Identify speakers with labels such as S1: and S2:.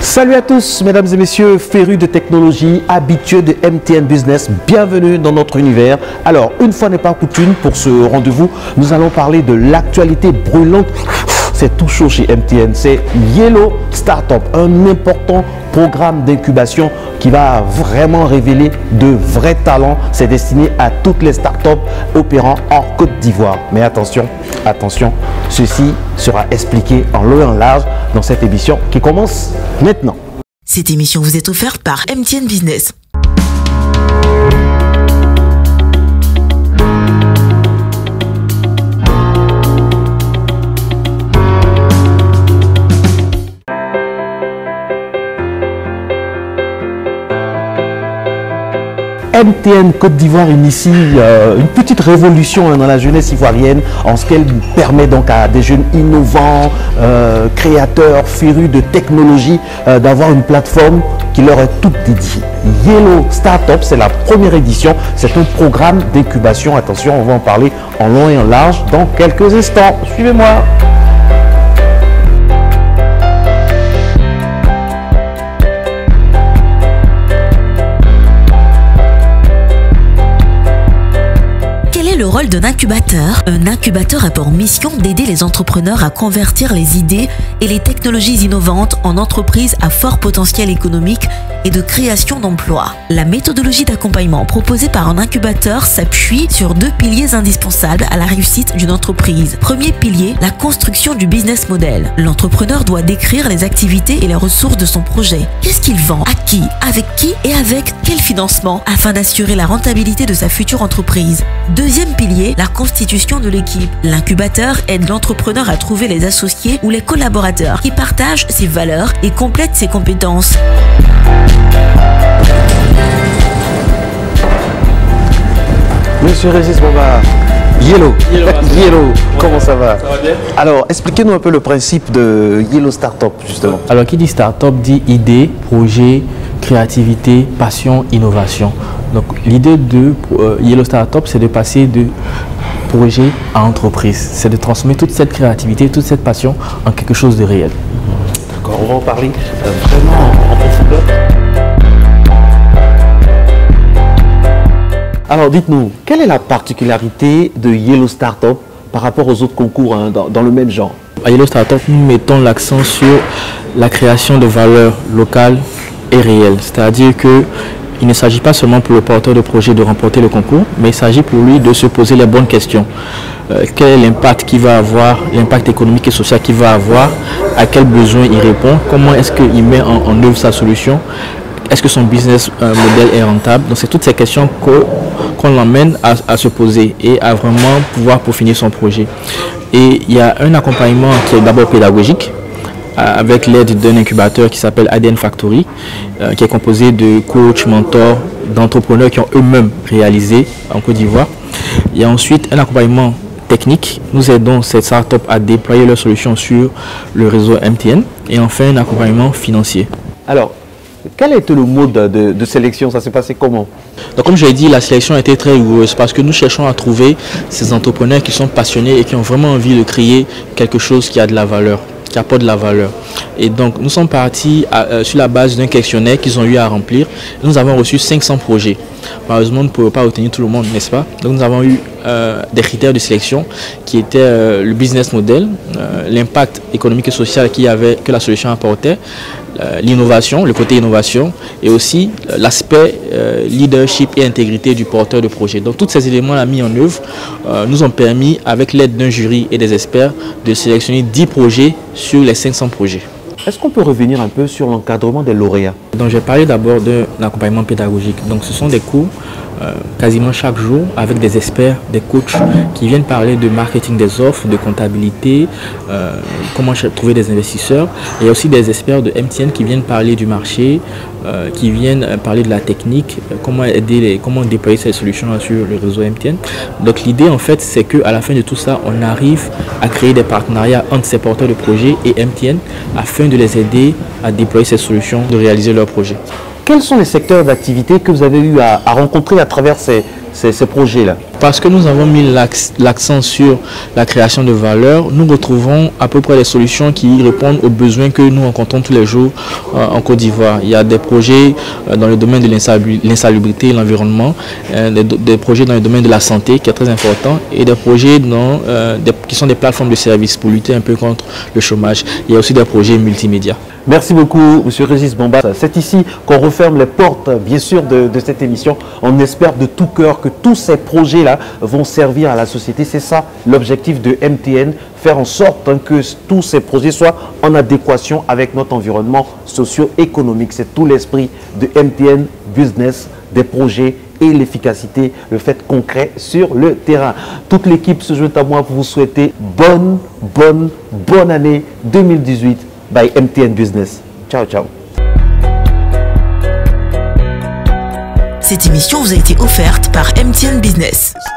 S1: Salut à tous, mesdames et messieurs, férus de technologie, habitués de MTN Business, bienvenue dans notre univers. Alors, une fois n'est pas coutume, pour ce rendez-vous, nous allons parler de l'actualité brûlante. C'est tout chaud chez MTN, c'est Yellow Startup, un important programme d'incubation qui va vraiment révéler de vrais talents. C'est destiné à toutes les startups opérant hors Côte d'Ivoire. Mais attention, attention, ceci sera expliqué en long et en large dans cette émission qui commence maintenant.
S2: Cette émission vous est offerte par MTN Business.
S1: MTN Côte d'Ivoire initie une petite révolution dans la jeunesse ivoirienne en ce qu'elle permet donc à des jeunes innovants, créateurs, férus de technologie d'avoir une plateforme qui leur est toute dédiée. Yellow Startup, c'est la première édition, c'est un programme d'incubation. Attention, on va en parler en long et en large dans quelques instants. Suivez-moi.
S2: Le rôle d'un incubateur. Un incubateur a pour mission d'aider les entrepreneurs à convertir les idées et les technologies innovantes en entreprises à fort potentiel économique et de création d'emplois. La méthodologie d'accompagnement proposée par un incubateur s'appuie sur deux piliers indispensables à la réussite d'une entreprise. Premier pilier, la construction du business model. L'entrepreneur doit décrire les activités et les ressources de son projet. Qu'est-ce qu'il vend? À qui? Avec qui? Et avec quel financement? Afin d'assurer la rentabilité de sa future entreprise. Deuxième pilier, la constitution de l'équipe. L'incubateur aide l'entrepreneur à trouver les associés ou les collaborateurs qui partagent ses valeurs et complètent ses compétences.
S1: Monsieur Régis Boba, Yellow, comment ça va?
S3: Ça va bien.
S1: Alors, expliquez-nous un peu le principe de Yellow Startup, justement.
S3: Alors, qui dit startup dit idée, projet, créativité, passion, innovation. Donc, l'idée de Yellow Startup, c'est de passer de projet à entreprise. C'est de transformer toute cette créativité, toute cette passion en quelque chose de réel.
S1: D'accord, on va en parler vraiment en profondeur. Alors, dites-nous, quelle est la particularité de Yellow Startup par rapport aux autres concours dans le même genre?
S3: À Yellow Startup, nous mettons l'accent sur la création de valeur locale et réelle. C'est-à-dire que il ne s'agit pas seulement pour le porteur de projet de remporter le concours, mais il s'agit pour lui de se poser les bonnes questions. Quel est l'impact qu'il va avoir, l'impact économique et social qu'il va avoir, à quels besoins il répond, comment est-ce qu'il met en œuvre sa solution, est-ce que son business model est rentable. Donc c'est toutes ces questions qu'on l'emmène à se poser et à vraiment pouvoir peaufiner son projet. Et il y a un accompagnement qui est d'abord pédagogique, avec l'aide d'un incubateur qui s'appelle ADN Factory, qui est composé de coachs, mentors, d'entrepreneurs qui ont eux-mêmes réalisé en Côte d'Ivoire. Il y a ensuite un accompagnement technique. Nous aidons ces startups à déployer leurs solutions sur le réseau MTN. Et enfin, un accompagnement financier.
S1: Alors, quel était le mode de sélection? Ça s'est passé comment?
S3: Donc, comme je l'ai dit, la sélection a été très rigoureuse parce que nous cherchons à trouver ces entrepreneurs qui sont passionnés et qui ont vraiment envie de créer quelque chose qui a de la valeur, qui apporte de la valeur. Et donc, nous sommes partis sur la base d'un questionnaire qu'ils ont eu à remplir. Nous avons reçu 500 projets. Malheureusement, on ne pouvait pas retenir tout le monde, n'est-ce pas? Donc, nous avons eu des critères de sélection qui étaient le business model, l'impact économique et social que la solution apportait, l'innovation, le côté innovation et aussi l'aspect leadership et intégrité du porteur de projet. Donc, tous ces éléments mis en œuvre nous ont permis, avec l'aide d'un jury et des experts, de sélectionner 10 projets sur les 500 projets.
S1: Est-ce qu'on peut revenir un peu sur l'encadrement des lauréats?
S3: Donc, je vais parler d'abord d'un accompagnement pédagogique. Donc, ce sont des cours quasiment chaque jour avec des experts, des coachs qui viennent parler de marketing des offres, de comptabilité, comment trouver des investisseurs. Et il y a aussi des experts de MTN qui viennent parler du marché, qui viennent parler de la technique, comment déployer ces solutions sur le réseau MTN. Donc l'idée en fait, c'est qu'à la fin de tout ça, on arrive à créer des partenariats entre ces porteurs de projets et MTN afin de les aider à déployer ces solutions, de réaliser leurs projets.
S1: Quels sont les secteurs d'activité que vous avez eu à rencontrer à travers ces projets-là?
S3: Parce que nous avons mis l'accent sur la création de valeur, nous retrouvons à peu près les solutions qui répondent aux besoins que nous rencontrons tous les jours en Côte d'Ivoire. Il y a des projets dans le domaine de l'insalubrité et l'environnement, des projets dans le domaine de la santé qui est très important et des projets qui sont des plateformes de services pour lutter un peu contre le chômage. Il y a aussi des projets multimédia.
S1: Merci beaucoup, M. Régis Bamba. C'est ici qu'on referme les portes, bien sûr, de cette émission. On espère de tout cœur que tous ces projets-là vont servir à la société. C'est ça l'objectif de MTN, faire en sorte que tous ces projets soient en adéquation avec notre environnement socio-économique. C'est tout l'esprit de MTN Business, des projets et l'efficacité, le fait concret sur le terrain. Toute l'équipe se joint à moi pour vous souhaiter bonne année 2018 by MTN Business. Ciao, ciao.
S2: Cette émission vous a été offerte par MTN Business.